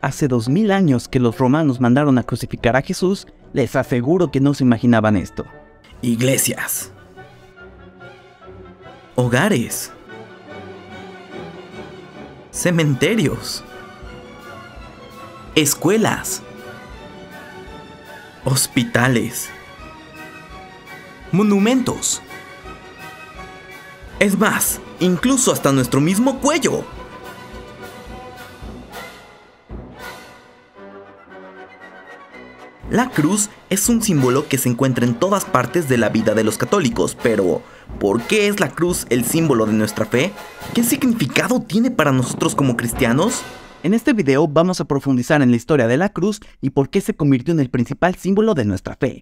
Hace 2000 años que los romanos mandaron a crucificar a Jesús, les aseguro que no se imaginaban esto. Iglesias, hogares, cementerios, escuelas, hospitales, monumentos. Es más, incluso hasta nuestro mismo cuello. La cruz es un símbolo que se encuentra en todas partes de la vida de los católicos, pero ¿por qué es la cruz el símbolo de nuestra fe? ¿Qué significado tiene para nosotros como cristianos? En este video vamos a profundizar en la historia de la cruz y por qué se convirtió en el principal símbolo de nuestra fe.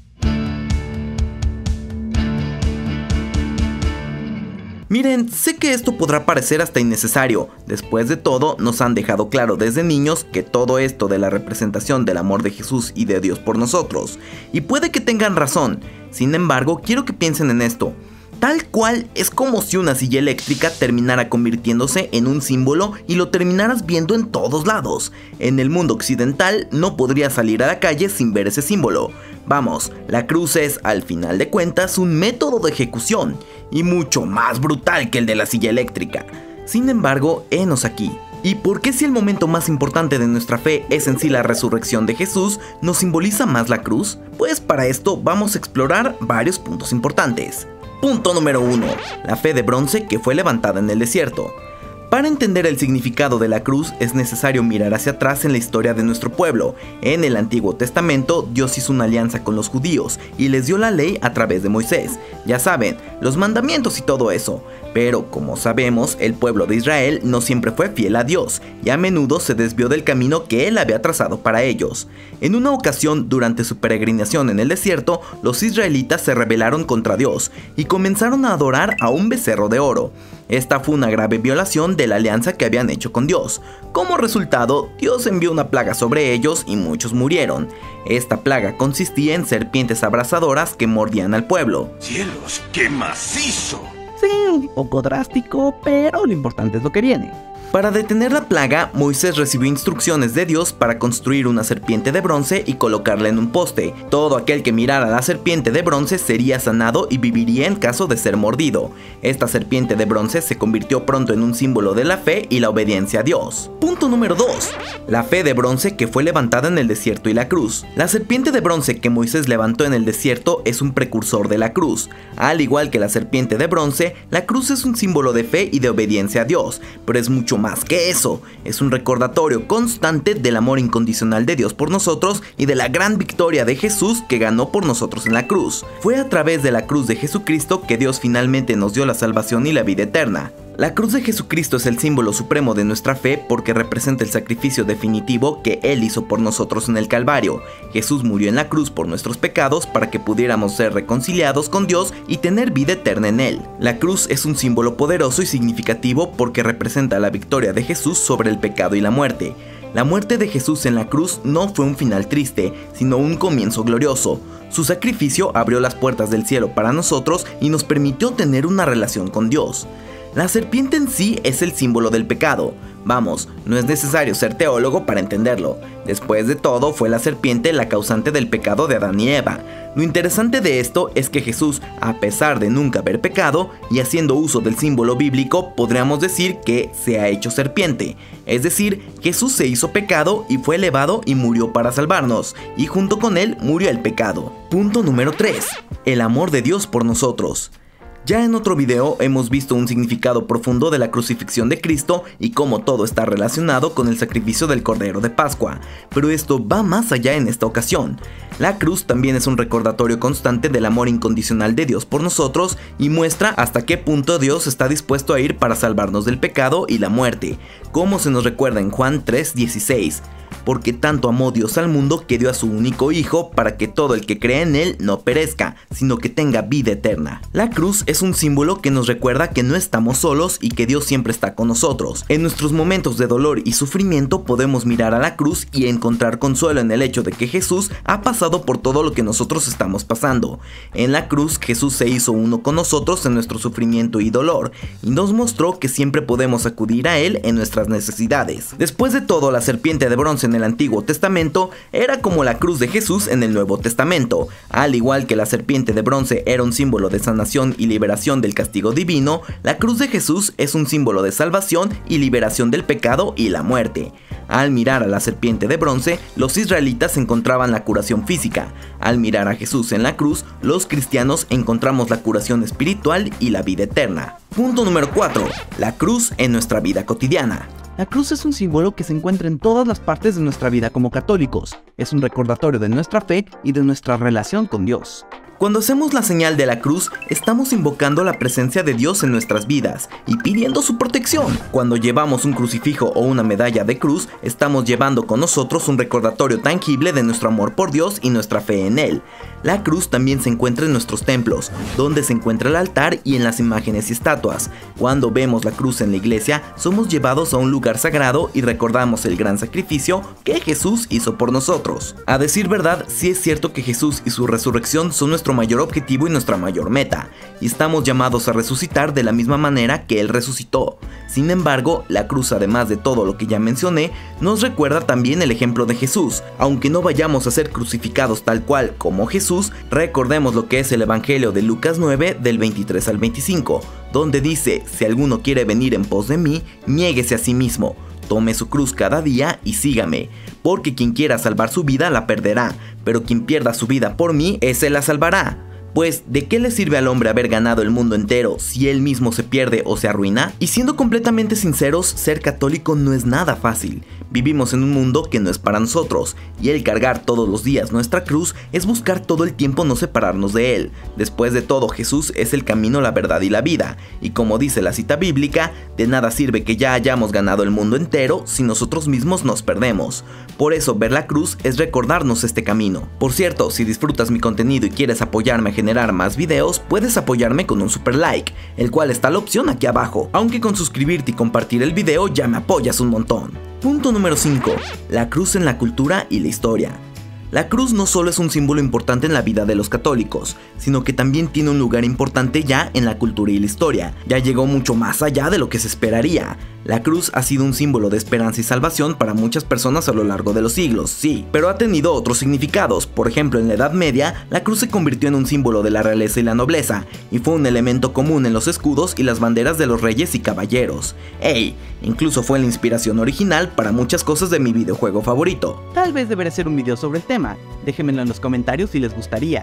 Miren, sé que esto podrá parecer hasta innecesario. Después de todo, nos han dejado claro desde niños que todo esto de la representación del amor de Jesús y de Dios por nosotros. Y puede que tengan razón. Sin embargo, quiero que piensen en esto. Tal cual es como si una silla eléctrica terminara convirtiéndose en un símbolo y lo terminaras viendo en todos lados. En el mundo occidental no podrías salir a la calle sin ver ese símbolo. Vamos, la cruz es, al final de cuentas, un método de ejecución y mucho más brutal que el de la silla eléctrica. Sin embargo, henos aquí. ¿Y por qué si el momento más importante de nuestra fe es en sí la resurrección de Jesús, nos simboliza más la cruz? Pues para esto vamos a explorar varios puntos importantes. Punto número 1. La fe de bronce que fue levantada en el desierto. Para entender el significado de la cruz es necesario mirar hacia atrás en la historia de nuestro pueblo. En el Antiguo Testamento, Dios hizo una alianza con los judíos y les dio la ley a través de Moisés. Ya saben, los mandamientos y todo eso. Pero, como sabemos, el pueblo de Israel no siempre fue fiel a Dios y a menudo se desvió del camino que Él había trazado para ellos. En una ocasión, durante su peregrinación en el desierto, los israelitas se rebelaron contra Dios y comenzaron a adorar a un becerro de oro. Esta fue una grave violación de la alianza que habían hecho con Dios. Como resultado, Dios envió una plaga sobre ellos y muchos murieron. Esta plaga consistía en serpientes abrasadoras que mordían al pueblo. ¡Cielos, qué macizo! Sí, un poco drástico, pero lo importante es lo que viene. Para detener la plaga, Moisés recibió instrucciones de Dios para construir una serpiente de bronce y colocarla en un poste. Todo aquel que mirara a la serpiente de bronce sería sanado y viviría en caso de ser mordido. Esta serpiente de bronce se convirtió pronto en un símbolo de la fe y la obediencia a Dios. Punto número 2. La fe de bronce que fue levantada en el desierto y la cruz. La serpiente de bronce que Moisés levantó en el desierto es un precursor de la cruz. Al igual que la serpiente de bronce, la cruz es un símbolo de fe y de obediencia a Dios, pero es mucho más que eso. Es un recordatorio constante del amor incondicional de Dios por nosotros y de la gran victoria de Jesús que ganó por nosotros en la cruz. Fue a través de la cruz de Jesucristo que Dios finalmente nos dio la salvación y la vida eterna. La cruz de Jesucristo es el símbolo supremo de nuestra fe porque representa el sacrificio definitivo que Él hizo por nosotros en el Calvario. Jesús murió en la cruz por nuestros pecados para que pudiéramos ser reconciliados con Dios y tener vida eterna en Él. La cruz es un símbolo poderoso y significativo porque representa la victoria de Jesús sobre el pecado y la muerte. La muerte de Jesús en la cruz no fue un final triste, sino un comienzo glorioso. Su sacrificio abrió las puertas del cielo para nosotros y nos permitió tener una relación con Dios. La serpiente en sí es el símbolo del pecado. Vamos, no es necesario ser teólogo para entenderlo. Después de todo, fue la serpiente la causante del pecado de Adán y Eva. Lo interesante de esto es que Jesús, a pesar de nunca haber pecado, y haciendo uso del símbolo bíblico, podríamos decir que se ha hecho serpiente. Es decir, Jesús se hizo pecado y fue elevado y murió para salvarnos, y junto con él murió el pecado. Punto número 3. El amor de Dios por nosotros. Ya en otro video hemos visto un significado profundo de la crucifixión de Cristo y cómo todo está relacionado con el sacrificio del Cordero de Pascua, pero esto va más allá en esta ocasión. La cruz también es un recordatorio constante del amor incondicional de Dios por nosotros y muestra hasta qué punto Dios está dispuesto a ir para salvarnos del pecado y la muerte, como se nos recuerda en Juan 3:16. porque tanto amó Dios al mundo que dio a su único Hijo para que todo el que cree en Él no perezca, sino que tenga vida eterna. La cruz es un símbolo que nos recuerda que no estamos solos y que Dios siempre está con nosotros. En nuestros momentos de dolor y sufrimiento podemos mirar a la cruz y encontrar consuelo en el hecho de que Jesús ha pasado por todo lo que nosotros estamos pasando. En la cruz Jesús se hizo uno con nosotros en nuestro sufrimiento y dolor, y nos mostró que siempre podemos acudir a Él en nuestras necesidades. Después de todo, la serpiente de bronce en el Antiguo Testamento era como la cruz de Jesús en el Nuevo Testamento. Al igual que la serpiente de bronce era un símbolo de sanación y liberación del castigo divino, la cruz de Jesús es un símbolo de salvación y liberación del pecado y la muerte. Al mirar a la serpiente de bronce, los israelitas encontraban la curación física. Al mirar a Jesús en la cruz, los cristianos encontramos la curación espiritual y la vida eterna. Punto número 4. La cruz en nuestra vida cotidiana. La cruz es un símbolo que se encuentra en todas las partes de nuestra vida como católicos. Es un recordatorio de nuestra fe y de nuestra relación con Dios. Cuando hacemos la señal de la cruz, estamos invocando la presencia de Dios en nuestras vidas y pidiendo su protección. Cuando llevamos un crucifijo o una medalla de cruz, estamos llevando con nosotros un recordatorio tangible de nuestro amor por Dios y nuestra fe en Él. La cruz también se encuentra en nuestros templos, donde se encuentra el altar y en las imágenes y estatuas. Cuando vemos la cruz en la iglesia, somos llevados a un lugar sagrado y recordamos el gran sacrificio que Jesús hizo por nosotros. A decir verdad, sí es cierto que Jesús y su resurrección son nuestro mayor objetivo y nuestra mayor meta, y estamos llamados a resucitar de la misma manera que Él resucitó. Sin embargo, la cruz, además de todo lo que ya mencioné, nos recuerda también el ejemplo de Jesús. Aunque no vayamos a ser crucificados tal cual como Jesús, recordemos lo que es el Evangelio de Lucas 9 del 23 al 25, donde dice: si alguno quiere venir en pos de mí, niéguese a sí mismo, tome su cruz cada día y sígame, porque quien quiera salvar su vida la perderá, pero quien pierda su vida por mí, ese la salvará. Pues, ¿de qué le sirve al hombre haber ganado el mundo entero si él mismo se pierde o se arruina? Y siendo completamente sinceros, ser católico no es nada fácil. Vivimos en un mundo que no es para nosotros, y el cargar todos los días nuestra cruz es buscar todo el tiempo no separarnos de Él. Después de todo, Jesús es el camino, la verdad y la vida, y como dice la cita bíblica, de nada sirve que ya hayamos ganado el mundo entero si nosotros mismos nos perdemos. Por eso, ver la cruz es recordarnos este camino. Por cierto, si disfrutas mi contenido y quieres apoyarme a generar más videos, puedes apoyarme con un super like, el cual está la opción aquí abajo, aunque con suscribirte y compartir el video ya me apoyas un montón. Punto número 5. La cruz en la cultura y la historia. La cruz no solo es un símbolo importante en la vida de los católicos, sino que también tiene un lugar importante ya en la cultura y la historia. Ya llegó mucho más allá de lo que se esperaría. La cruz ha sido un símbolo de esperanza y salvación para muchas personas a lo largo de los siglos, sí, pero ha tenido otros significados. Por ejemplo, en la Edad Media, la cruz se convirtió en un símbolo de la realeza y la nobleza, y fue un elemento común en los escudos y las banderas de los reyes y caballeros. Incluso fue la inspiración original para muchas cosas de mi videojuego favorito. Tal vez debería hacer un video sobre el tema, déjenmelo en los comentarios si les gustaría.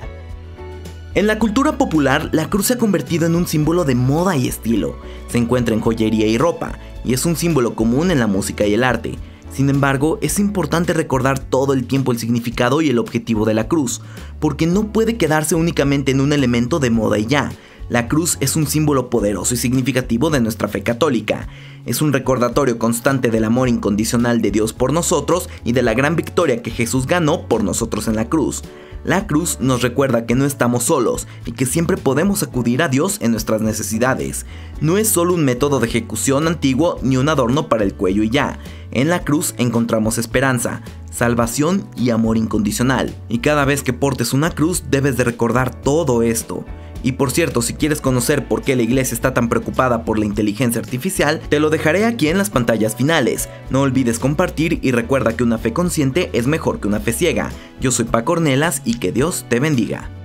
En la cultura popular, la cruz se ha convertido en un símbolo de moda y estilo. Se encuentra en joyería y ropa, y es un símbolo común en la música y el arte. Sin embargo, es importante recordar todo el tiempo el significado y el objetivo de la cruz, porque no puede quedarse únicamente en un elemento de moda y ya. La cruz es un símbolo poderoso y significativo de nuestra fe católica. Es un recordatorio constante del amor incondicional de Dios por nosotros y de la gran victoria que Jesús ganó por nosotros en la cruz. La cruz nos recuerda que no estamos solos y que siempre podemos acudir a Dios en nuestras necesidades. No es solo un método de ejecución antiguo ni un adorno para el cuello y ya. En la cruz encontramos esperanza, salvación y amor incondicional. Y cada vez que portes una cruz debes de recordar todo esto. Y por cierto, si quieres conocer por qué la iglesia está tan preocupada por la inteligencia artificial, te lo dejaré aquí en las pantallas finales. No olvides compartir y recuerda que una fe consciente es mejor que una fe ciega. Yo soy Paco Ornelas y que Dios te bendiga.